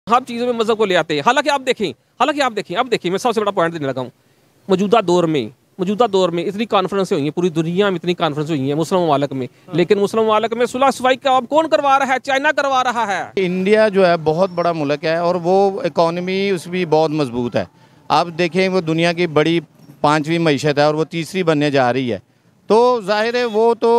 हर चीज़ों में मज़हब को ले आते हैं। हालांकि आप देखें अब देखिए मैं सबसे बड़ा पॉइंट देने लगा हूँ। मौजूदा दौर में इतनी कॉन्फ्रेंसें हुई हैं, पूरी दुनिया में इतनी कॉन्फ्रेंस हुई हैं मुस्लिम ममालिक में, लेकिन मुस्लिम ममालिक में सुलह सफाई का अब कौन करवा रहा है? चाइना करवा रहा है। इंडिया जो है बहुत बड़ा मुल्क है और वो इकॉनमी उसकी बहुत मजबूत है। आप देखें वो दुनिया की बड़ी 5वीं मईशत है और वो 3री बनने जा रही है। तो जाहिर है वो तो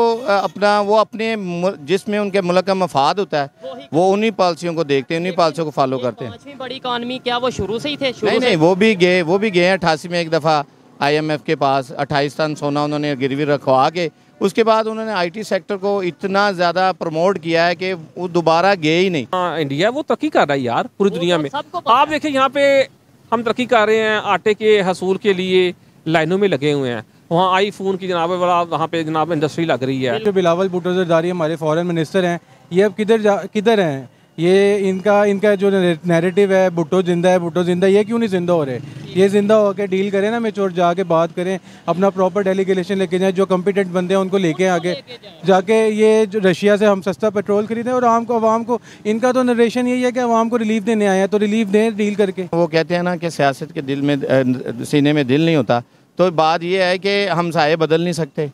अपने जिसमें उनके मुल्क का मफाद होता है वो उन्हीं पॉलिसियों को देखते हैं, उन्हीं पॉलिसियों को फॉलो करते हैं। 5वीं बड़ी इकॉनमी क्या वो शुरू से ही थे? नहीं, वो भी गए हैं 88 में एक दफ़ा IMF के पास 28 टन सोना उन्होंने गिरवी रखवा के। उसके बाद उन्होंने IT सेक्टर को इतना ज़्यादा प्रमोट किया है कि वो दोबारा गए ही नहीं। इंडिया वो तरक्की कर रहा है यार पूरी दुनिया में। आप देखें यहाँ पे हम तरक्की कर रहे हैं, आटे के हसूल के लिए लाइनों में लगे हुए हैं। वहाँ आईफोन की जनाब बड़ा वहाँ पे जनाब इंडस्ट्री लग रही है। जो बिलावल भुट्टो ज़रदारी हमारे फॉरेन मिनिस्टर हैं, ये अब किधर हैं? ये इनका जो नैरेटिव है भुट्टो जिंदा है, ये क्यों नहीं जिंदा हो रहे? ये जिंदा होकर डील करें ना, मेच्योर जाके बात करें, अपना प्रॉपर डेलीगेशन लेके जाएं, जो कॉम्पिटेंट बंदे हैं उनको लेके आगे जाके ये जो रशिया से हम सस्ता पेट्रोल खरीदें और आवाम को इनका तो नरेशन यही है कि आवाम को रिलीफ देने आए हैं, तो रिलीफ दें डील करके। वो कहते हैं ना कि सियासत के दिल में सीने में दिल नहीं होता। तो बात ये है कि हम सारे बदल नहीं सकते,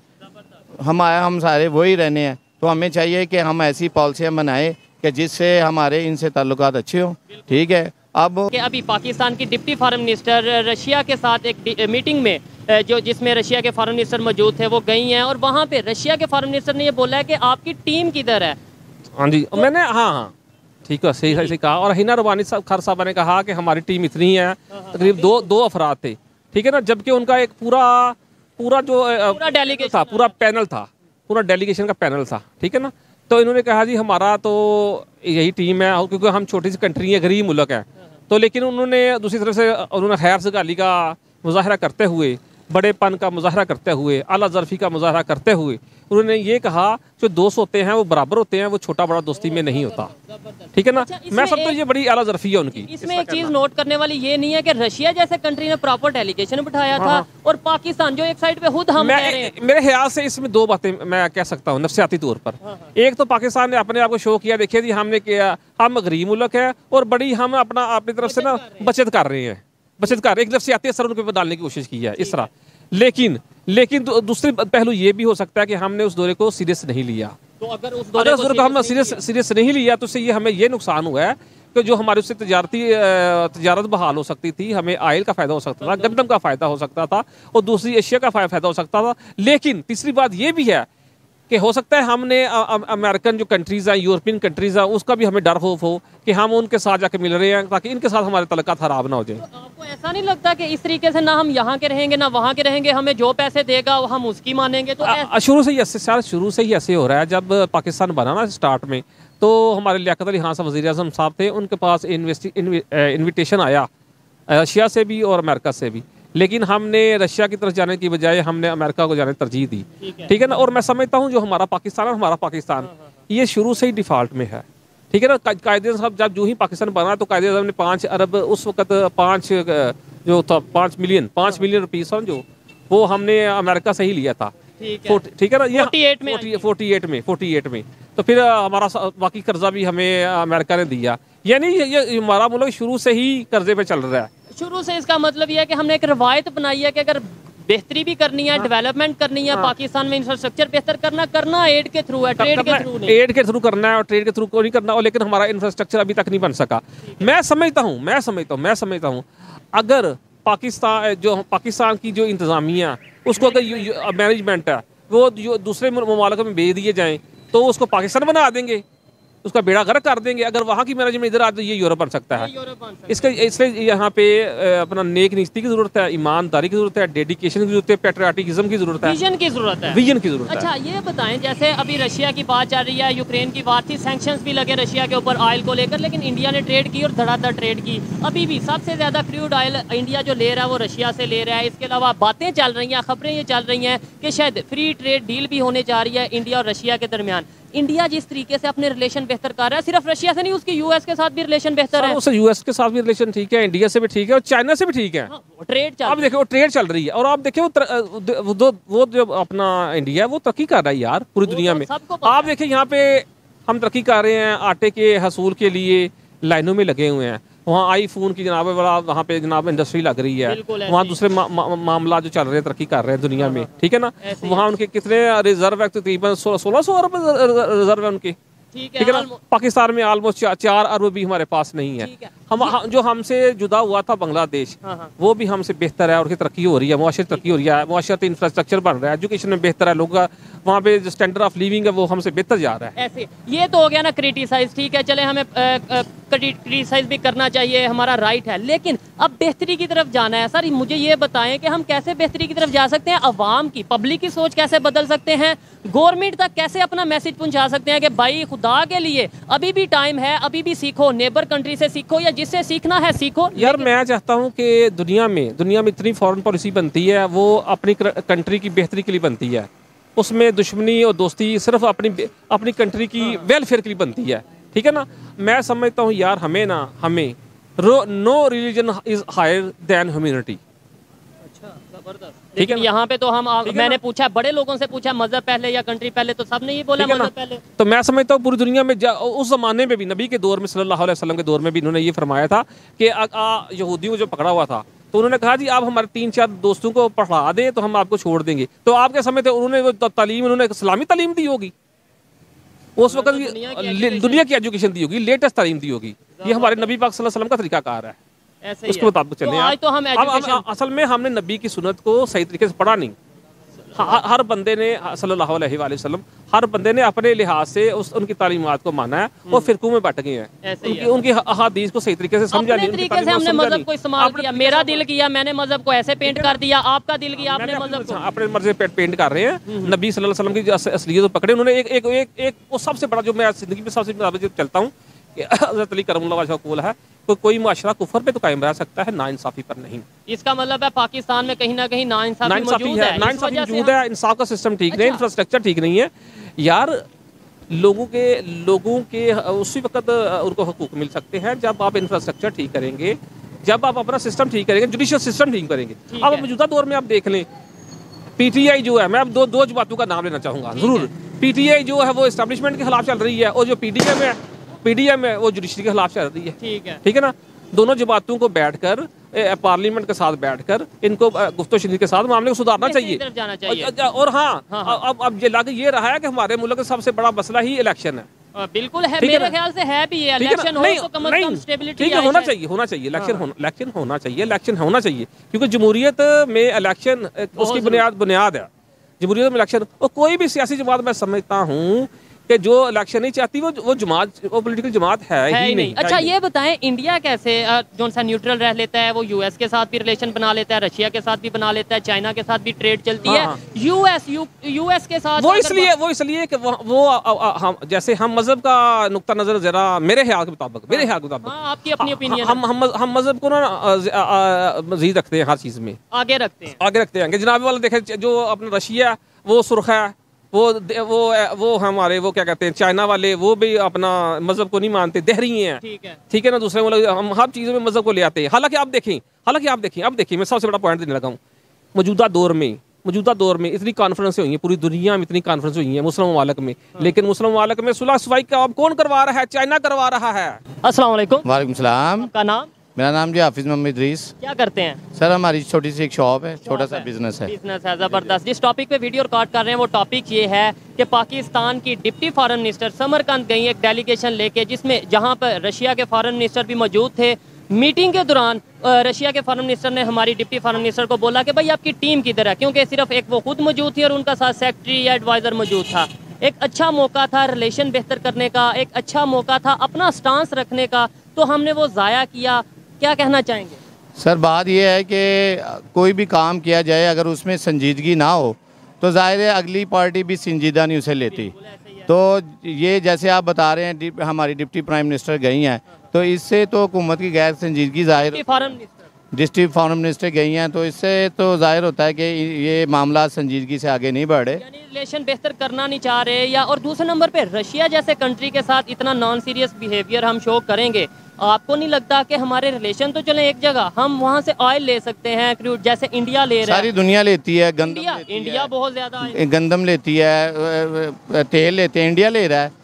हम सारे वही रहने हैं। तो हमें चाहिए कि हम ऐसी पॉलिसियाँ बनाएं कि जिससे हमारे इनसे ताल्लुकात अच्छे हों। ठीक है, अब अभी पाकिस्तान की डिप्टी फॉरेन मिनिस्टर रशिया के साथ एक मीटिंग में जिसमें रशिया के फॉरेन मिनिस्टर मौजूद थे वो गई हैं और वहाँ पे रशिया के फॉरेन मिनिस्टर ने ये बोला है कि आपकी टीम किधर है? हाँ जी, मैंने हाँ ठीक है सही कहा। और हिना रवानी खार साहबा ने कहा कि हमारी टीम इतनी है, तकरीब दो अफराद थे, ठीक है ना, जबकि उनका एक पूरा डेलीगेशन था, पूरा डेलीगेशन का पैनल था, ठीक है ना। तो इन्होंने कहा जी हमारा तो यही टीम है, क्योंकि हम छोटी सी कंट्री है, गरीब मुल्क है। तो लेकिन उन्होंने दूसरी तरफ से उन्होंने खैर सगाली का मुजाहरा करते हुए, बड़ेपन का मुजाहरा करते हुए, आला ज़र्फ़ी का मुजाहरा करते हुए उन्होंने ये कहा जो दोस्त होते हैं वो बराबर होते हैं, वो छोटा बड़ा दोस्ती में नहीं होता, ठीक है ना। मैं सब तो ये बड़ी आला ज़र्फ़ी है उनकी। इसमें एक चीज़ नोट करने वाली ये नहीं है कि रशिया जैसे कंट्री ने प्रॉपर डेलीगेशन बिठाया था और पाकिस्तान जो एक साइड पे खुद हम कह रहे हैं। मेरे ख्याल से इसमें दो बातें मैं कह सकता हूँ नफ्सियाती तौर पर। एक तो पाकिस्तान ने अपने आप को शो किया, देखिए जी हमने किया, हम गरीब मुल्क है और बड़ी हम अपनी तरफ से ना बचत कर रहे हैं, एक नफ्सियाती असर उनके ऊपर डालने की कोशिश की है इस तरह। लेकिन दूसरी पहलू ये भी हो सकता है कि हमने उस दौरे को सीरियस नहीं लिया। तो अगर उस दौरे को हम सीरियस नहीं लिया तो इससे हमें ये नुकसान हुआ है कि जो हमारे उससे तजारत बहाल हो सकती थी, हमें आयल का फ़ायदा हो सकता था, गंदम का फ़ायदा हो सकता था और दूसरी एशिया का फ़ायदा हो सकता था। लेकिन तीसरी बात ये भी है कि हो सकता है हमने अमेरिकन जो कंट्रीज़ हैं, यूरोपियन कंट्रीज़ हैं, उसका भी हमें डर खौफ हो कि हम उनके साथ जाके मिल रहे हैं ताकि इनके साथ हमारे तल्लुकात खराब ना हो जाए। तो आपको ऐसा नहीं लगता कि इस तरीके से ना हम यहाँ के रहेंगे ना वहाँ के रहेंगे, हमें जो पैसे देगा वो हम उसकी मानेंगे? तो शुरू से ही ऐसे हो रहा है। जब पाकिस्तान बना ना स्टार्ट में, तो हमारे लियाकत अली खान साहब वज़ीर आज़म साहब थे, उनके पास इन्विटेशन आया रशिया से भी और अमेरिका से भी, लेकिन हमने रशिया की तरफ जाने की बजाय हमने अमेरिका को जाने की तरजीह दी, ठीक है ना। और मैं समझता हूँ जो हमारा पाकिस्तान ये शुरू से ही डिफ़ॉल्ट में है, ठीक है ना। कायदे साहब जब जो ही पाकिस्तान बना तो कायदे साहब ने 5 अरब उस वक्त 5 मिलियन रुपीस जो वो हमने अमेरिका से ही लिया था, ठीक है ना। ये 48 में तो फिर हमारा बाकी कर्जा भी हमें अमेरिका ने दिया। यानी ये हमारा मुल्क शुरू से ही कर्जे पे चल रहा है। शुरू से इसका मतलब यह है कि हमने एक रवायत बनाई है कि अगर बेहतरी भी करनी है, डेवलपमेंट करनी है, पाकिस्तान में इंफ्रास्ट्रक्चर बेहतर करना एड के थ्रू है, ट्रेड के थ्रू नहीं। एड के थ्रू करना है और ट्रेड के थ्रू को नहीं करना, और लेकिन हमारा इंफ्रास्ट्रक्चर अभी तक नहीं बन सका। मैं समझता हूँ अगर पाकिस्तान की जो इंतज़ामिया उसको अगर मैनेजमेंट है वो दूसरे ममालिक में भेज दिए जाएँ तो उसको पाकिस्तान बना देंगे, उसका बेड़ा गर्क कर देंगे। अगर वहाँ की मैनेजमेंट इधर आ तो ये यूरोप बन सकता है। इसलिए यहाँ पे अपना नेक नीति की जरूरत है, ईमानदारी की जरूरत है, डेडिकेशन की जरूरत है, पैट्रियाटिज्म की जरूरत है, विजन की जरूरत है। अच्छा ये बताएं, जैसे अभी रशिया की बात चल रही है, यूक्रेन की बात थी, सैंक्शंस भी लगे रशिया के ऊपर ऑयल को लेकर, लेकिन इंडिया ने ट्रेड की और धड़ाधड़ ट्रेड की। अभी भी सबसे ज्यादा क्रूड ऑयल इंडिया जो ले रहा है वो रशिया से ले रहा है। इसके अलावा बातें चल रही हैं, खबरें ये चल रही हैं कि शायद फ्री ट्रेड डील भी होने जा रही है इंडिया और रशिया के दरमियान। इंडिया जिस तरीके से अपने रिलेशन बेहतर कर रहा है, सिर्फ रशिया से नहीं, उसके यूएस के साथ भी रिलेशन बेहतर है। उससे यूएस के साथ भी रिलेशन ठीक है, इंडिया से भी ठीक है और चाइना से भी ठीक है। ट्रेड आप देखिए वो ट्रेड चल रही है और आप देखिए वो जो अपना इंडिया है वो तरक्की कर रहा है यार पूरी दुनिया में। आप देखिए यहाँ पे हम तरक्की कर रहे हैं, आटे के हसूल के लिए लाइनों में लगे हुए हैं। वहाँ आईफोन की जनाब बड़ा वहाँ पे जनाब इंडस्ट्री लग रही है, वहाँ दूसरे मामला जो चल रहे हैं, तरक्की कर रहे हैं दुनिया में, ठीक है ना। वहाँ उनके कितने रिजर्व है, तकरीबन 1600 अरब रिजर्व है उनके, ठीक है ना। पाकिस्तान में ऑलमोस्ट 4 अरब भी हमारे पास नहीं है। हम जो हमसे जुदा हुआ था बांग्लादेश, वो भी हमसे बेहतर है और उसकी तरक्की हो रही है, मुआशरत तरक्की हो रही है, मुआशरत इंफ्रास्ट्रक्चर बन रहा है, एजुकेशन में बेहतर है, लोगों का वहाँ पे जो स्टैंडर्ड ऑफ लिविंग है वो हमसे बेहतर जा रहा है। ऐसे ये तो हो गया ना क्रिटिसाइज, ठीक है, चले हमें क्रिटिसाइज भी करना चाहिए, हमारा राइट है, लेकिन अब बेहतरी की तरफ जाना है। सर मुझे ये बताएं कि हम कैसे बेहतरी की तरफ जा सकते हैं, अवाम की, पब्लिक की सोच कैसे बदल सकते हैं, गवर्नमेंट तक कैसे अपना मैसेज पहुंचा सकते हैं कि भाई खुदा के लिए अभी भी टाइम है, अभी भी सीखो, नेबर कंट्री से सीखो या जिससे सीखना है सीखो। यार मैं चाहता हूँ कि दुनिया में इतनी फॉरेन पॉलिसी बनती है, वो अपनी कंट्री की बेहतरी के लिए बनती है, उसमें दुश्मनी और दोस्ती सिर्फ अपनी कंट्री की वेलफेयर के लिए बनती है, ठीक है ना। मैं समझता हूँ यार हमें no religion is higher than humanity. लेकिन यहाँ पे तो मैंने पूछा, बड़े लोगों से पूछा मजहब पहले या कंट्री पहले, तो सबने ये बोला मजहब पहले। तो मैं समझता हूँ पूरी दुनिया में उस जमाने में भी, नबी के दौर में सल्लल्लाहु अलैहि वसल्लम के दौर में भी इन्होंने ये फरमाया था कि यहूदियों को जो पकड़ा हुआ था, तो उन्होंने कहा जी आप हमारे 3-4 दोस्तों को पढ़ा दें तो हम आपको छोड़ देंगे। तो आपके समय थे उन्होंने वो तालीम, उन्होंने इस्लामी तालीम दी होगी, उस वक्त दुनिया की एजुकेशन दी होगी, लेटेस्ट तालीम दी होगी। ये हमारे नबी पाक सल्लल्लाहु अलैहि वसल्लम का तरीकाकार है, उसके मुताबिक चले। अब असल में हमने नबी की सुन्नत को सही तरीके से पढ़ा नहीं। हर बंदे ने सल्लल्लाहु अलैहि वसल्लम हर बंदे ने अपने लिहाज से उनकी तालीमात को माना है, वो फिरकों में बट गए हैं, उनकी अहादीस को सही तरीके से समझा नहीं, तरीके से हमने मजहब को इस्तेमाल किया। मेरा दिल किया मैंने मजहब को ऐसे पेंट कर दिया, आपका दिल किया आपने मजहब को अपने मर्जी पे पेंट कर रहे हैं। नबी सल्लल्लाहु अलैहि वसल्लम की असलियत पकड़े उन्होंने। एक वो सबसे बड़ा जो मैं जिंदगी में सबसे चलता हूँ, हज़रत अली करमुल्लाह वजह कौल है, तो कोई माशरा कुफर पे तो कायम रह सकता है, नाइंसाफी पर नहीं। इसका मतलब है पाकिस्तान में कहीं ना कहीं नाइंसाफी मौजूद है, इंसाफ का सिस्टम ठीक नहीं, इंफ्रास्ट्रक्चर ठीक नहीं है यार। लोगों के उसी वक्त उनको हकूक मिल सकते हैं जब आप इंफ्रास्ट्रक्चर ठीक करेंगे, जब आप अपना सिस्टम ठीक करेंगे, जुडिशियल सिस्टम ठीक करेंगे। अब मौजूदा दौर में आप देख लें, पीटीआई जो है, मैं अब दो जमातों का नाम लेना चाहूँगा जरूर। पीटीआई जो है वो एस्टेब्लिशमेंट के खिलाफ चल रही है, और जो पीडीएम है वो जुडिशरी के खिलाफ चल रही है, ठीक है ना। दोनों जमातों को बैठकर पार्लियामेंट के साथ बैठकर इनको गुफ्तो शनीद के साथ मामले को सुधारना चाहिए। और हाँ, अब ये लग ये रहा है कि हमारे मुल्क का सबसे बड़ा मसला ही इलेक्शन है। बिल्कुल है, मेरे ख्याल से है भी, इलेक्शन हो तो कम से कम स्टेबिलिटी ठीक है, होना चाहिए इलेक्शन होना चाहिए, क्योंकि जमहूरियत में इलेक्शन उसकी बुनियाद है। जमहूरियत में इलेक्शन, और कोई भी सियासी जमात मैं समझता हूँ कि जो इलेक्शन नहीं चाहती वो पॉलिटिकल जमात है ही नहीं। अच्छा ये बताएं, इंडिया कैसे जो सा न्यूट्रल रह लेता है, वो यूएस के साथ भी रिलेशन बना लेता है, रशिया के साथ भी बना लेता है, चाइना के साथ भी ट्रेड चलती है, यूएस के साथ वो इसलिए कि वो जैसे हम मजहब का नुक्ता नजर जरा मेरे ख्याल के मुताबिक आपकी अपनी ओपिनियन, हम मजहब को ना मजीद रखते हैं, हर चीज में आगे रखते हैं। जनाब वाला देखे जो अपना रशिया वो सुर्ख है, वो हमारे वो क्या कहते हैं चाइना वाले, वो भी अपना मजहब को नहीं मानते, दहरी हैं, ठीक है ना। दूसरे मुल्क हम हर चीज़ों में मजहब को ले आते हैं। हालांकि आप देखें मैं सबसे बड़ा पॉइंट देने लगा हूँ, मौजूदा दौर में इतनी कॉन्फ्रेंस हुई हैं, पूरी दुनिया में इतनी कॉन्फ्रेंस हुई हैं मुस्लिम ममालिक में, लेकिन मुस्लिम ममालिक में सुलह सफाई का अब कौन करवा रहा है? चाइना करवा रहा है। अस्सलाम वालेकुम। वालेकुम सलाम। आपका नाम? मेरा नाम जी हाफिज मोहम्मद इदरीस। क्या करते हैं सर? हमारी छोटी सी एक शॉप है, छोटा सा बिजनेस है। ज़बरदस्त। जिस टॉपिक पे वीडियो रिकॉर्ड कर रहे हैं वो टॉपिक ये है कि पाकिस्तान की डिप्टी फॉरेन मिनिस्टर समरकंद गई एक डेलीगेशन लेके, जिसमें जहां पर रशिया के फॉरेन मिनिस्टर भी मौजूद थे। मीटिंग के दौरान रशिया के फॉरेन मिनिस्टर ने हमारी डिप्टी फॉरेन मिनिस्टर को बोला कि भाई आपकी टीम किधर है, क्योंकि सिर्फ एक वो खुद मौजूद थी और उनका साथ सेक्रेटरी या एडवाइज़र मौजूद था। एक अच्छा मौका था रिलेशन बेहतर करने का, एक अच्छा मौका था अपना स्टांस रखने का, तो हमने वो ज़ाया किया। क्या कहना चाहेंगे? सर बात यह है कि कोई भी काम किया जाए अगर उसमें संजीदगी ना हो तो जाहिर है अगली पार्टी भी संजीदा नहीं उसे लेती। तो ये जैसे आप बता रहे हैं हमारी डिप्टी प्राइम मिनिस्टर गई हैं, तो इससे तो हुकूमत की गैर संजीदगी जाहिर, डिस्ट्रिक्ट फॉरेन मिनिस्टर गई हैं, तो इससे तो जाहिर होता है कि ये मामला संजीदगी से आगे नहीं बढ़ रहे, यानी रिलेशन बेहतर करना नहीं चाह रहे। या और दूसरे नंबर पे रशिया जैसे कंट्री के साथ इतना नॉन सीरियस बिहेवियर हम शो करेंगे, आपको नहीं लगता कि हमारे रिलेशन तो चले एक जगह, हम वहाँ से ऑयल ले सकते हैं, क्रूड जैसे इंडिया ले रहा है, सारी दुनिया लेती है, इंडिया बहुत ज्यादा गंदम लेती है, तेल लेते हैं, इंडिया ले रहा है,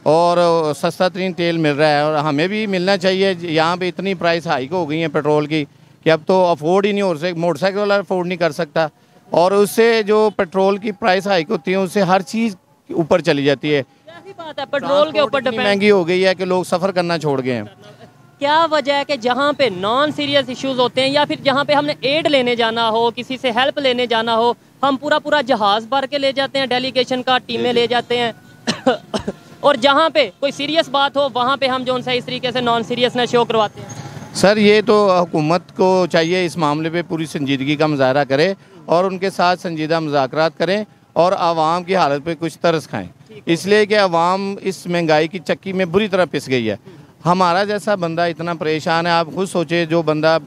और सस्ता तरीन तेल मिल रहा है और हमें भी मिलना चाहिए। यहाँ पे इतनी प्राइस हाइक हो गई है पेट्रोल की कि अब तो अफोर्ड ही नहीं हो सकता, मोटरसाइकिल वाला अफोर्ड नहीं कर सकता। और उससे जो पेट्रोल की प्राइस हाइक होती है उससे हर चीज़ ऊपर चली जाती है। बात है पेट्रोल के ऊपर डिपेंड महंगी हो गई है कि लोग सफ़र करना छोड़ गए हैं। क्या वजह है कि जहाँ पे नॉन सीरियस इश्यूज होते हैं या फिर जहाँ पे हमने एड लेने जाना हो, किसी से हेल्प लेने जाना हो, हम पूरा जहाज़ भर के ले जाते हैं, डेलीगेशन का टीमें ले जाते हैं और जहाँ पे कोई सीरियस बात हो वहाँ पे हम जो उनसे इस तरीके से नॉन सीरियसनेस शो करवाते हैं। सर ये तो हुकूमत को चाहिए इस मामले पे पूरी संजीदगी का मुजाहरा करे और उनके साथ संजीदा मुज़ाकरात करें और आवाम की हालत पे कुछ तरस खाएं, इसलिए कि आवाम इस महंगाई की चक्की में बुरी तरह पिस गई है। हमारा जैसा बंदा इतना परेशान है, आप खुद सोचे जो बंदा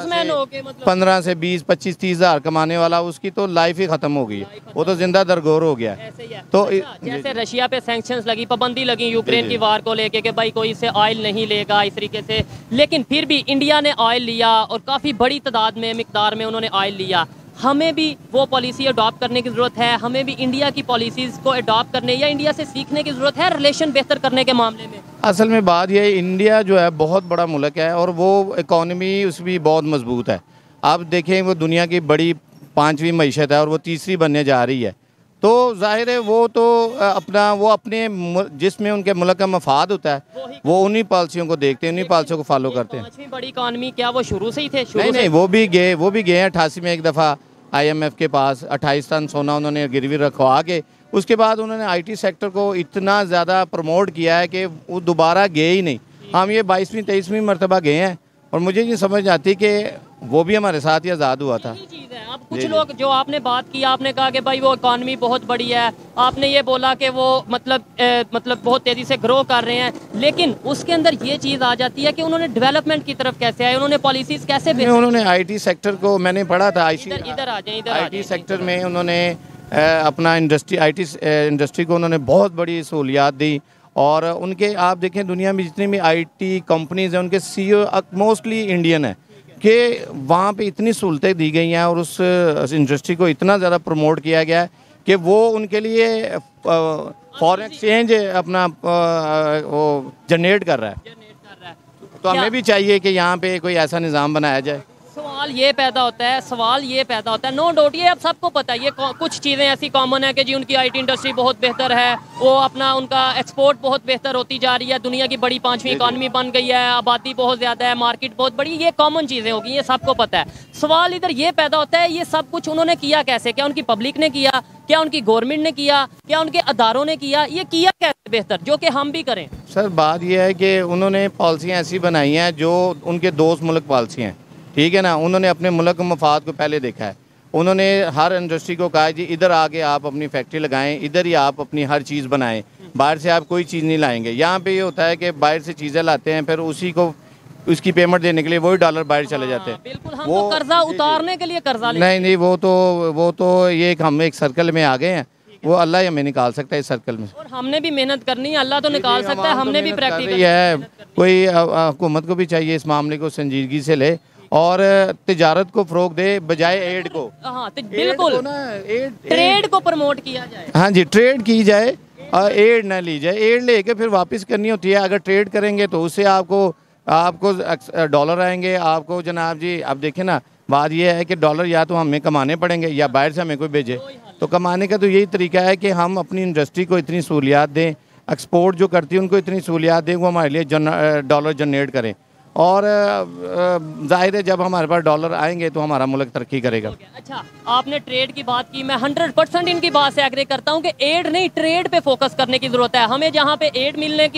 15 से 20-25-30 हज़ार कमाने वाला, उसकी तो लाइफ ही ख़त्म हो गई है, वो तो जिंदा दरगोर हो गया है। तो जैसे रशिया पे सैंक्शंस लगी, पाबंदी लगी यूक्रेन की वार को लेके कि भाई कोई इससे ऑयल नहीं लेगा इस तरीके से, लेकिन फिर भी इंडिया ने ऑयल लिया और काफ़ी बड़ी तादाद में मिकदार में उन्होंने ऑयल लिया। हमें भी वो पॉलिसी अडॉप्ट करने की ज़रूरत है, हमें भी इंडिया की पॉलिसीज़ को अडॉप्ट करने या इंडिया से सीखने की ज़रूरत है रिलेशन बेहतर करने के मामले में। असल में बात यह है, इंडिया जो है बहुत बड़ा मुल्क है और वो इकॉनमी उसकी बहुत मजबूत है। आप देखें वो दुनिया की बड़ी 5वीं मईशत है और वो तीसरी बनने जा रही है। तो जाहिर है वो तो अपने जिसमें उनके मुल्क का मफाद होता है वो उन्हीं पॉलिसियों को देखते हैं, उन्हीं पॉलिसियों को फॉलो करते हैं। 5वीं बड़ी इकॉनमी क्या वो शुरू से ही थे? नहीं, वो भी गए हैं 88 में एक दफ़ा IMF के पास 28 टन सोना उन्होंने गिरवी रखवा के, उसके बाद उन्होंने IT सेक्टर को इतना ज़्यादा प्रमोट किया है कि वो दोबारा गए ही नहीं। हम ये 22वीं 23वीं मरतबा गए हैं और मुझे ये समझ आती कि वो भी हमारे साथ ही आज़ाद हुआ था। चीज़ है। अब कुछ लोग जो आपने बात की, आपने कहा कि भाई वो इकॉनमी बहुत बड़ी है, आपने ये बोला कि वो मतलब बहुत तेज़ी से ग्रो कर रहे हैं, लेकिन उसके अंदर ये चीज़ आ जाती है कि उन्होंने डेवलपमेंट की तरफ कैसे आए, उन्होंने पॉलिसीज़ कैसे उन्होंने IT सेक्टर को मैंने पढ़ा था, इधर आ जाए IT सेक्टर में उन्होंने अपना IT इंडस्ट्री को उन्होंने बहुत बड़ी सहूलियात दी और उनके आप देखें दुनिया में जितनी भी IT कंपनीज हैं उनके CEO मोस्टली इंडियन है कि वहाँ पे इतनी सहूलतें दी गई हैं और उस इंडस्ट्री को इतना ज़्यादा प्रमोट किया गया है कि वो उनके लिए फॉरेन एक्सचेंज अपना वो जनरेट कर रहा है। तो हमें भी चाहिए कि यहाँ पे कोई ऐसा निज़ाम बनाया जाए। सवाल ये पैदा होता है नो डाउट, ये अब सबको पता है, ये कुछ चीज़ें ऐसी कॉमन है कि जी उनकी IT इंडस्ट्री बहुत बेहतर है, वो अपना उनका एक्सपोर्ट बहुत बेहतर होती जा रही है, दुनिया की बड़ी 5वीं इकॉनमी बन गई है, आबादी बहुत ज़्यादा है, मार्केट बहुत बड़ी, ये कॉमन चीज़ें होगी, ये सबको पता है। सवाल इधर ये पैदा होता है ये सब कुछ उन्होंने किया कैसे? क्या उनकी पब्लिक ने किया, क्या उनकी गवर्नमेंट ने किया, क्या उनके अदारों ने किया, ये किया कैसे बेहतर जो कि हम भी करें? सर बात यह है कि उन्होंने पॉलिसियाँ ऐसी बनाई हैं जो उनके दोस्त मुल्क पॉलिसियाँ हैं, ठीक है ना। उन्होंने अपने मुल्क मफाद को पहले देखा है, उन्होंने हर इंडस्ट्री को कहा जी इधर आके आप अपनी फैक्ट्री लगाएं, इधर ही आप अपनी हर चीज़ बनाएं, बाहर से आप कोई चीज़ नहीं लाएंगे। यहाँ पे ये होता है कि बाहर से चीज़ें लाते हैं, फिर उसी को उसकी पेमेंट देने के लिए वही डॉलर बाहर चले जाते हैं। बिल्कुल, हम वो कर्जा उतारने के लिए कर्जा नहीं, वो तो ये हम एक सर्कल में आ गए हैं, वो अल्लाह ही हमें निकाल सकता है इस सर्कल में। और हमने भी मेहनत करनी है, अल्लाह तो निकाल सकता है, हमने भी प्रैक्टिकल है। कोई हुकूमत को भी चाहिए इस मामले को संजीदगी से ले और तिजारत को फ़रोग दे बजाय एड को। हाँ बिल्कुल, ट्रेड को प्रमोट किया जाए। हाँ जी, ट्रेड की जाए और एड ना ली जाए। एड लेके फिर वापस करनी होती है। अगर ट्रेड करेंगे तो उससे आपको डॉलर आएंगे, आपको जनाब जी। आप देखें ना, बात यह है कि डॉलर या तो हमें कमाने पड़ेंगे या बाहर से हमें कोई भेजे। तो कमाने का तो यही तरीका है कि हम अपनी इंडस्ट्री को इतनी सहूलियात दें, एक्सपोर्ट जो करती है उनको इतनी सहूलियात दें, वो हमारे लिए डॉलर जनरेट करें। और जाहिर है जब हमारे पास डॉलर आएंगे तो हमारा मुल्क तरक्की करेगा। अच्छा, आपने ट्रेड की बात की, मैं 100% इनकी बात से एग्री करता हूँ कि एड नहीं, ट्रेड पे फोकस करने की ज़रूरत है। हमें जहाँ पे एड मिलने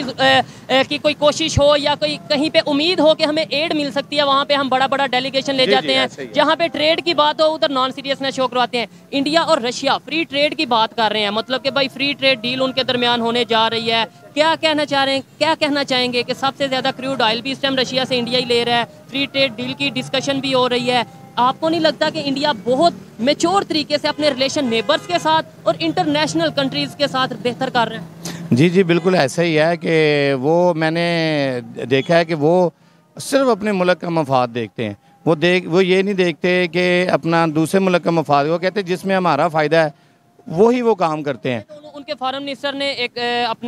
की कोई कोशिश हो या कोई कहीं पे उम्मीद हो कि हमें एड मिल सकती है, वहाँ पे हम बड़ा डेलीगेशन ले जाते हैं। जहाँ पे ट्रेड की बात हो उधर नॉन सीरियसनेस शो करवाते हैं। इंडिया और रशिया फ्री ट्रेड की बात कर रहे हैं, मतलब कि भाई फ्री ट्रेड डील उनके दरमियान होने जा रही है। क्या कहना चाहेंगे कि सबसे ज़्यादा क्रूड ऑयल भी इस टाइम रशिया से इंडिया ही ले रहा है, फ्री ट्रेड डील की डिस्कशन भी हो रही है। आपको नहीं लगता कि इंडिया बहुत मैच्योर तरीके से अपने रिलेशन नेबर्स के साथ और इंटरनेशनल कंट्रीज़ के साथ बेहतर कर रहे हैं? जी, बिल्कुल ऐसा ही है कि वो मैंने देखा है कि वो सिर्फ अपने मुल्क का मफाद देखते हैं। वो ये नहीं देखते कि अपना दूसरे मुल्क का मफाद। वो कहते हैं जिसमें हमारा फ़ायदा है वही वो काम करते हैं। उनके फॉरेन मिनिस्टर ने एक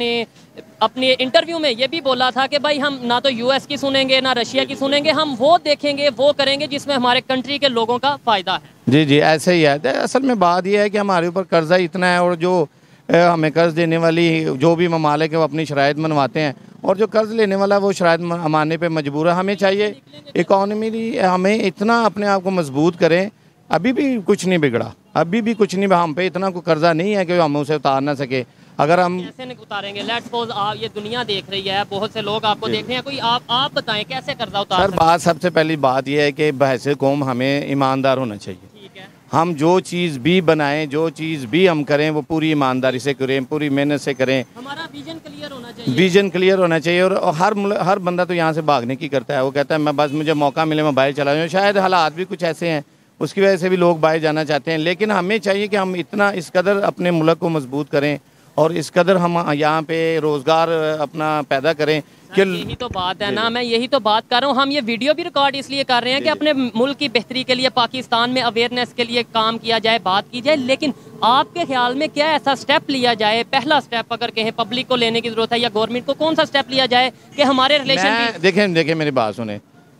अपने इंटरव्यू में ये भी बोला था कि भाई हम ना तो यूएस की सुनेंगे ना रशिया की सुनेंगे, हम वो देखेंगे वो करेंगे जिसमें हमारे कंट्री के लोगों का फ़ायदा है। जी जी, ऐसे ही है। असल में बात यह है कि हमारे ऊपर कर्जा इतना है, और जो हमें कर्ज देने वाली जो भी ममालिक है वो अपनी शराइत मनवाते हैं, और जो कर्ज लेने वाला है वो शराइत मानने पे मजबूर है। हमें चाहिए इकॉनमी हमें इतना अपने आप को मजबूत करें। अभी भी कुछ नहीं बिगड़ा, अभी भी कुछ नहीं, हम पे इतना कोई कर्जा नहीं है कि हम उसे उतार ना सके। अगर हम कैसे उतारेंगे? लेट्स सपोज आप, ये दुनिया देख रही है, बहुत से लोग आपको देख रहे हैं, कोई आप बताएं कैसे कर्जा उतार सर? बात सबसे पहली बात यह है कि बहसे कौम हमें ईमानदार होना चाहिए। हम जो चीज़ भी बनाएं, जो चीज़ भी हम करें वो पूरी ईमानदारी से करें, पूरी मेहनत से करें। हमारा विजन क्लियर होना चाहिए। विजन क्लियर होना चाहिए। और हर बंदा तो यहाँ से भागने की करता है, वो कहता है मैं बस मुझे मौका मिले मैं बाहर चला जाऊँ। शायद हालात भी कुछ ऐसे हैं, उसकी वजह से भी लोग बाहर जाना चाहते हैं। लेकिन हमें चाहिए कि हम इतना इस कदर अपने मुल्क को मजबूत करें और इस कदर हम यहाँ पे रोज़गार अपना पैदा करें कि यही तो बात है ना, मैं यही तो बात कर रहा हूँ। हम ये वीडियो भी रिकॉर्ड इसलिए कर रहे हैं कि अपने मुल्क की बेहतरी के लिए, पाकिस्तान में अवेयरनेस के लिए काम किया जाए, बात की जाए। लेकिन आपके ख्याल में क्या ऐसा स्टेप लिया जाए, पहला स्टेप अगर कहें पब्लिक को लेने की जरूरत है या गवर्नमेंट को, कौन सा स्टेप लिया जाए कि हमारे रिलेशन? देखें मेरी बात सुने,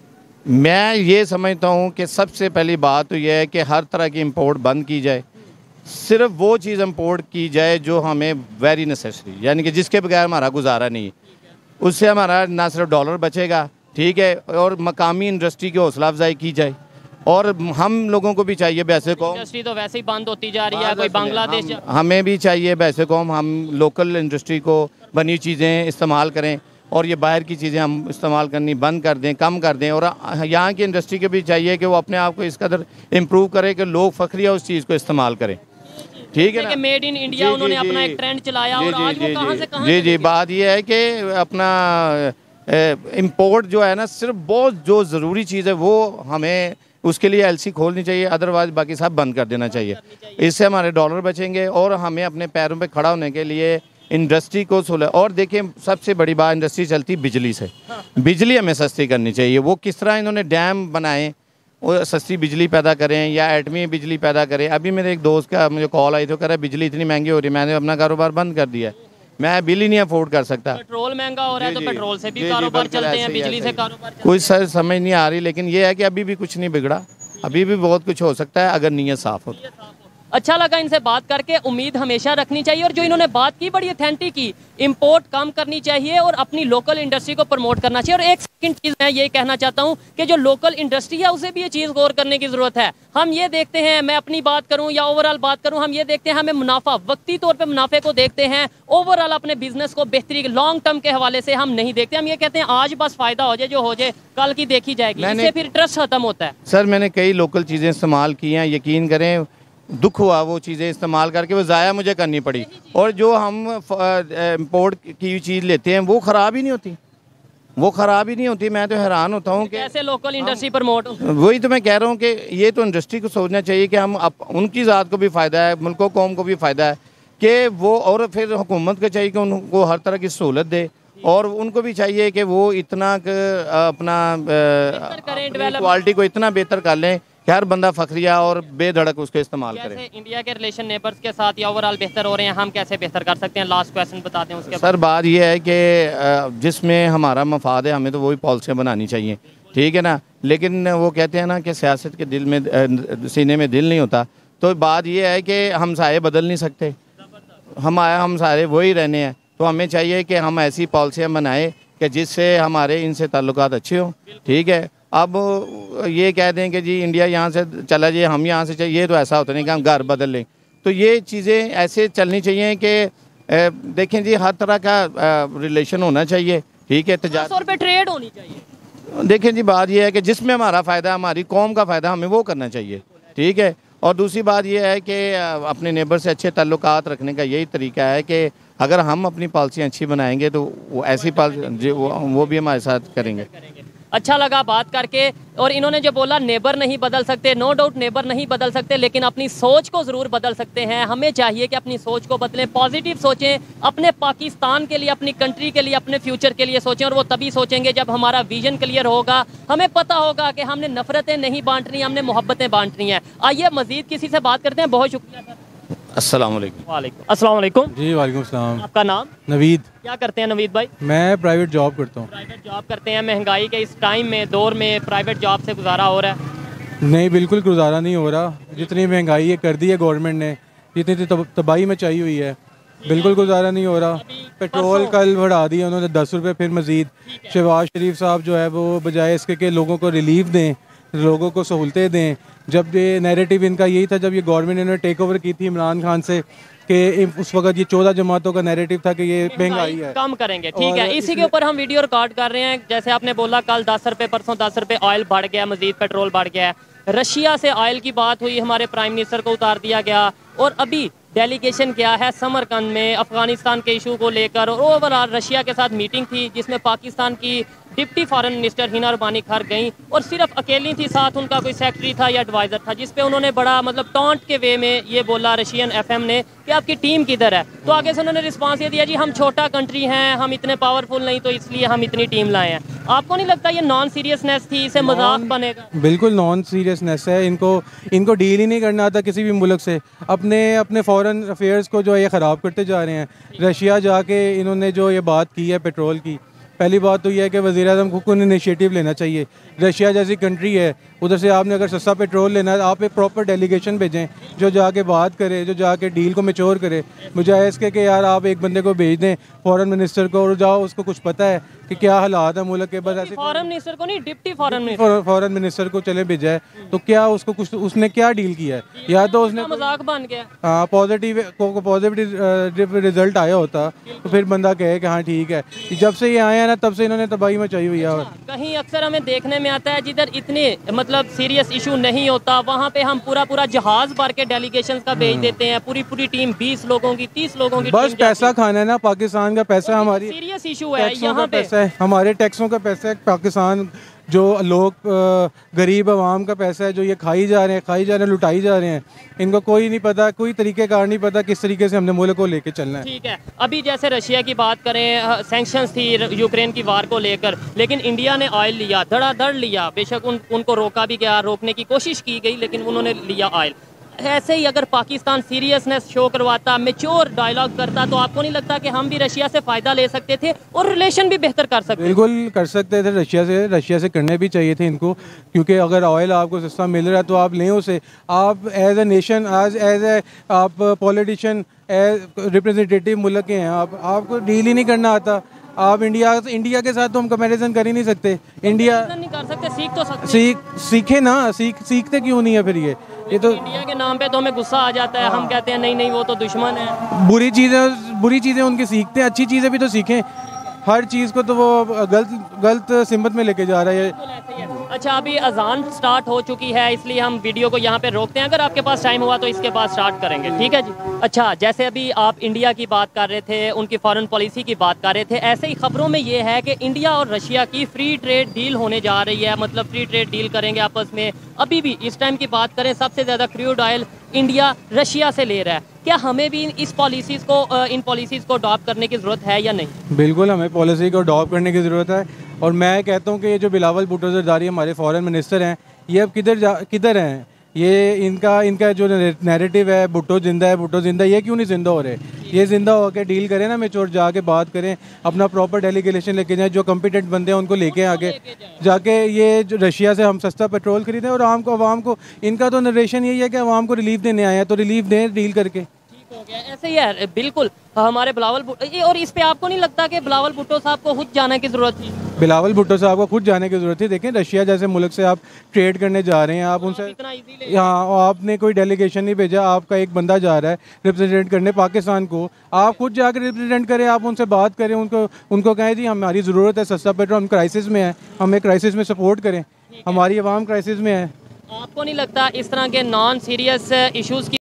मैं ये समझता हूँ कि सबसे पहली बात तो यह है कि हर तरह की इम्पोर्ट बंद की जाए। सिर्फ वो चीज़ इम्पोर्ट की जाए जो हमें वेरी नेसेसरी, यानी कि जिसके बगैर हमारा गुजारा नहीं। उससे हमारा ना सिर्फ डॉलर बचेगा, ठीक है, और मकामी इंडस्ट्री की हौसला अफजाई की जाए। और हम लोगों को भी चाहिए वैसे कौम, इंडस्ट्री तो वैसे ही बंद होती जा रही है, कोई बांग्लादेश, हमें भी चाहिए वैसे कौम हम लोकल इंडस्ट्री को बनी चीज़ें इस्तेमाल करें, और ये बाहर की चीज़ें हम इस्तेमाल करनी बंद कर दें, कम कर दें। और यहाँ की इंडस्ट्री को भी चाहिए कि वो अपने आप को इस कदर इम्प्रूव करे कि लोग फ़ख्रिया उस चीज़ को इस्तेमाल करें। ठीक है ना? मेड इन इंडिया उन्होंने अपना एक ट्रेंड चलाया और आज वो कहां से कहां। जी जी, बात ये है कि अपना इंपोर्ट जो है ना, सिर्फ बहुत जो ज़रूरी चीज़ है वो हमें उसके लिए एलसी खोलनी चाहिए, अदरवाइज बाकी सब बंद कर देना चाहिए। इससे हमारे डॉलर बचेंगे और हमें अपने पैरों पे खड़ा होने के लिए इंडस्ट्री को और देखिए सबसे बड़ी बात इंडस्ट्री चलती बिजली से। बिजली हमें सस्ती करनी चाहिए। वो किस तरह इन्होंने डैम बनाए, वो सस्ती बिजली पैदा करें या एटमी बिजली पैदा करें। अभी मेरे एक दोस्त का मुझे कॉल आई तो कह रहा है बिजली इतनी महंगी हो रही है, मैंने अपना कारोबार बंद कर दिया, मैं बिल ही नहीं अफोर्ड कर सकता। पेट्रोल महंगा हो रहा है तो पेट्रोल से भी कारोबार चलते हैं, बिजली से कारोबार। कोई सर समझ नहीं आ रही, लेकिन ये है कि अभी भी कुछ नहीं बिगड़ा, अभी भी बहुत कुछ हो सकता है अगर नीयत साफ हो। अच्छा लगा इनसे बात करके, उम्मीद हमेशा रखनी चाहिए। और जो इन्होंने बात की बड़ी ऑथेंटिक की, इंपोर्ट कम करनी चाहिए और अपनी लोकल इंडस्ट्री को प्रमोट करना चाहिए। और एक सेकंड चीज़ मैं ये कहना चाहता हूँ कि जो लोकल इंडस्ट्री है उसे भी ये चीज़ गौर करने की ज़रूरत है। हम ये देखते हैं, मैं अपनी बात करूँ या ओवरऑल बात करूँ, हम ये देखते हैं हमें मुनाफा, वक्ती तौर पर मुनाफे को देखते हैं, ओवरऑल अपने बिजनेस को बेहतरी लॉन्ग टर्म के हवाले से हम नहीं देखते। हम ये कहते हैं आज बस फायदा हो जाए, जो हो जाए कल की देखी जाएगी, इससे फिर ट्रस्ट खत्म होता है। सर मैंने कई लोकल चीज़ें इस्तेमाल की हैं, यकीन करें दुख हुआ वो चीज़ें इस्तेमाल करके, वो ज़ाया मुझे करनी पड़ी। और जो हम इम्पोर्ट की चीज़ लेते हैं वो ख़राब ही नहीं होती, वो ख़राब ही नहीं होती। मैं तो हैरान होता हूँ कि कैसे लोकल इंडस्ट्री प्रमोट। वही तो मैं कह रहा हूँ कि ये तो इंडस्ट्री को सोचना चाहिए कि हम उनकी ज़ात को भी फ़ायदा है, मुल्क कौम को भी फ़ायदा है कि वो, और फिर हुकूमत को चाहिए कि उनको हर तरह की सहूलत दे, और उनको भी चाहिए कि वो इतना अपना क्वालिटी को इतना बेहतर कर लें कि हर बंदा फखरिया और बेधड़क उसको इस्तेमाल करे। इंडिया के रिलेशन नेबर्स के साथ या ओवरऑल बेहतर हो रहे हैं, हम कैसे बेहतर कर सकते हैं? लास्ट क्वेश्चन बताते हैं उसके सर बात यह है कि जिसमें हमारा मफाद है हमें तो वही पॉलिसियाँ बनानी चाहिए, ठीक है ना। लेकिन वो कहते हैं ना कि सियासत के दिल में सीने में दिल नहीं होता। तो बात यह है कि हम सारे बदल नहीं सकते, हम सारे वही रहने हैं। तो हमें चाहिए कि हम ऐसी पॉलिसियाँ बनाएं कि जिससे हमारे इनसे ताल्लुकात अच्छे हों, ठीक है। अब ये कह दें कि जी इंडिया यहाँ से चला जाए, हम यहाँ से चाहिए, ये तो ऐसा होता नहीं कि हम घर बदल लें। तो ये चीज़ें ऐसे चलनी चाहिए कि देखें जी हर तरह का रिलेशन होना चाहिए, ठीक है। तौर पे ट्रेड होनी चाहिए। देखें जी बात ये है कि जिसमें हमारा फ़ायदा, हमारी कौम का फ़ायदा, हमें वो करना चाहिए, ठीक है। और दूसरी बात यह है कि अपने नेबर से अच्छे ताल्लुकात रखने का यही तरीका है कि अगर हम अपनी पॉलिसी अच्छी बनाएंगे तो वो ऐसी पॉलिसी वो भी हमारे साथ करेंगे। अच्छा लगा बात करके। और इन्होंने जो बोला नेबर नहीं बदल सकते, नो डाउट नेबर नहीं बदल सकते, लेकिन अपनी सोच को ज़रूर बदल सकते हैं। हमें चाहिए कि अपनी सोच को बदलें, पॉजिटिव सोचें, अपने पाकिस्तान के लिए, अपनी कंट्री के लिए, अपने फ्यूचर के लिए सोचें। और वो तभी सोचेंगे जब हमारा विजन क्लियर होगा, हमें पता होगा कि हमने नफरतें नहीं बांटनी, हमने मोहब्बतें बांटनी हैं। आइए मज़ीद किसी से बात करते हैं। बहुत शुक्रिया सर। अस्सलाम वालेकुम। अस्सलाम वालेकुम। जी वालेकुम सलाम। आपका नाम? नवीद। क्या करते हैं नवीद भाई? मैं प्राइवेट जॉब करता हूँ। प्राइवेट जॉब करते हैं। महंगाई के इस टाइम में, दौर में प्राइवेट जॉब से गुजारा हो रहा है? नहीं, बिल्कुल गुजारा नहीं हो रहा। जितनी महंगाई है कर दी है गवर्नमेंट ने, जितनी तबाही मचाई हुई है, बिल्कुल गुजारा नहीं हो रहा। पेट्रोल कल बढ़ा दिया उन्होंने 10 रुपये फिर मज़ीद। शहबाज शरीफ साहब जो है वो बजाय इसके कि लोगों को रिलीफ दें, लोगों को सहूलतें दें, जब ये नैरेटिव इनका यही था, जब ये गवर्नमेंट ने टेक ओवर की थी इमरान खान से, कि उस वक्त ये 14 जमातों का नैरेटिव था कि ये महंगाई है, कम करेंगे। ठीक है, इसी के ऊपर हम वीडियो रिकॉर्ड कर रहे हैं। जैसे आपने बोला कल 10 रुपये, परसों 10 रुपये ऑयल बढ़ गया, मजीद पेट्रोल बढ़ गया है। रशिया से ऑयल की बात हुई, हमारे प्राइम मिनिस्टर को उतार दिया गया, और अभी डेलीगेशन क्या है समरकंद में अफगानिस्तान के इशू को लेकर, और ओवरऑल रशिया के साथ मीटिंग थी जिसमें पाकिस्तान की deputy foreign minister Hina Rabbani घर गई, और सिर्फ अकेली थी, साथ उनका कोई सेक्रेटरी था या एडवाइज़र था, जिस पे उन्होंने बड़ा मतलब टॉन्ट के वे में ये बोला रशियन एफएम ने कि आपकी टीम किधर है। तो आगे से उन्होंने रिस्पांस ये दिया, जी हम छोटा कंट्री हैं, हम इतने पावरफुल नहीं, तो इसलिए हम इतनी टीम लाए हैं। आपको नहीं लगता ये नॉन सीरियसनेस थी, इसे मजाक बनेगा? बिल्कुल नॉन सीरियसनेस है। इनको डील ही नहीं करना आता किसी भी मुल्क से। अपने फॉरेन अफेयर्स को जो है ये ख़राब करते जा रहे हैं। रशिया जाके इन्होंने जो ये बात की है पेट्रोल की, पहली बात तो यह है कि वज़ीर-ए-आज़म को इनिशिएटिव लेना चाहिए। रशिया जैसी कंट्री है, उधर से आपने अगर सस्ता पेट्रोल लेना है, आप एक प्रॉपर डेलीगेशन भेजें जो जाके बात करे, जो जाके डील को मैच्योर करे, बजाय इसके कि यार आप एक बंदे को भेज दें फॉरेन मिनिस्टर को, और जाओ उसको कुछ पता है कि क्या हालात है मुल्क के, बस ऐसे फॉरेन मिनिस्टर को नहीं, डिप्टी फॉरेन मिनिस्टर को चले भेजा है, तो क्या उसको कुछ उसने क्या डील किया है? या तो उसने मजाक बन गया। हाँ, पॉजिटिव रिजल्ट आया होता तो फिर बंदा कहे कि हाँ ठीक है। जब से ये आए हैं ना, तब से इन्होंने तबाही मचाई हुई है। कहीं अक्सर हमें देखने में आता है जिधर इतने मतलब सीरियस इशू नहीं होता, वहाँ पे हम पूरा जहाज भर के डेलीगेशन का भेज देते हैं, पूरी टीम 20 लोगों की, 30 लोगों की, बस पैसा खाना है ना। पाकिस्तान का पैसा हमारी सीरियस इशू है यहाँ पे, हमारे टैक्सों का पैसा है। पाकिस्तान जो लोग गरीब आवाम का पैसा है, जो ये खाई जा रहे हैं, लुटाई जा रहे हैं, इनको कोई नहीं पता, कोई तरीक़ेकार नहीं पता किस तरीके से हमने मुल्क को लेके चलना है। ठीक है, अभी जैसे रशिया की बात करें, सैंक्शंस थी यूक्रेन की वार को लेकर, लेकिन इंडिया ने ऑयल लिया, धड़ाधड़ लिया। बेशक उनको रोका भी गया, रोकने की कोशिश की गई, लेकिन उन्होंने लिया ऑयल। ऐसे ही अगर पाकिस्तान सीरियसनेस शो करवाता, मैच्योर डायलॉग करता, तो आपको नहीं लगता कि हम भी रशिया से फ़ायदा ले सकते थे और रिलेशन भी बेहतर कर सकते? बिल्कुल कर सकते थे। रशिया से करने भी चाहिए थे इनको, क्योंकि अगर ऑयल आपको सस्ता मिल रहा है तो आप लें उसे। आप as a nation, as a आप पॉलिटिशियन, रिप्रेजेंटेटिव मुल्क के हैं, आपको डील ही नहीं करना आता। आप इंडिया के साथ तो हम कंपैरिजन कर ही नहीं सकते। इंडिया नहीं कर सकते, सीख तो सकते, सीखे ना, सीखते क्यों नहीं है फिर? ये तो इंडिया के नाम पे तो हमें गुस्सा आ जाता है। हम कहते हैं नहीं वो तो दुश्मन है। बुरी चीज़ें उनकी सीखते हैं, अच्छी चीज़ें भी तो सीखें। हर चीज़ को तो वो गलत सिमत में लेके जा रहा है। अच्छा, अभी अजान स्टार्ट हो चुकी है, इसलिए हम वीडियो को यहाँ पे रोकते हैं। अगर आपके पास टाइम हुआ तो इसके बाद स्टार्ट करेंगे, ठीक है जी? अच्छा, जैसे अभी आप इंडिया की बात कर रहे थे, उनकी फॉरेन पॉलिसी की बात कर रहे थे, ऐसे ही खबरों में ये है कि इंडिया और रशिया की फ्री ट्रेड डील होने जा रही है, मतलब फ्री ट्रेड डील करेंगे आपस में। अभी भी इस टाइम की बात करें, सबसे ज़्यादा क्रूड ऑयल इंडिया रशिया से ले रहा है। क्या हमें भी इन पॉलिसीज़ को अडॉप्ट करने की ज़रूरत है या नहीं? बिल्कुल, हमें पॉलिसी को अडॉप्ट करने की ज़रूरत है। और मैं कहता हूँ कि ये जो बिलावल भुट्टो ज़रदारी हमारे फॉरेन मिनिस्टर हैं, ये अब किधर हैं? ये इनका जो नैरेटिव है भुट्टो जिंदा है, ये क्यों नहीं ज़िंदा हो रहे? ये ज़िंदा होकर डील करें ना, मैच्योर जाके बात करें, अपना प्रॉपर डेलीगेशन लेके जाएं, जो कॉम्पिटेंट बंदे हैं उनको लेके आगे जाके ये जो रशिया से हम सस्ता पेट्रोल खरीदें, और आवाम को इनका तो नरेशन यही है कि आवाम को रिलीफ देने आए हैं, तो रिलीफ दें डील करके। हो गया ऐसे ही है। बिल्कुल, हमारे बिलावल भुट्टो, और इस पे आपको नहीं लगता कि बिलावल भुट्टो साहब को खुद जाने की ज़रूरत थी? बिलावल भुट्टो साहब को खुद जाने की ज़रूरत है। देखें, रशिया जैसे मुल्क से आप ट्रेड करने जा रहे हैं, आप उनसे यहाँ आपने कोई डेलीगेशन नहीं भेजा, आपका एक बंदा जा रहा है रिप्रेजेंट करने पाकिस्तान को, आप खुद जाकर रिप्रेजेंट करें, आप उनसे बात करें, उनको कहें जी हमारी ज़रूरत है सस्ता पेट्रोल, हम क्राइसिस में है, हमें क्राइसिस में सपोर्ट करें, हमारी आवाम क्राइसिस में है। आपको नहीं लगता इस तरह के नॉन सीरियस इशूज़ की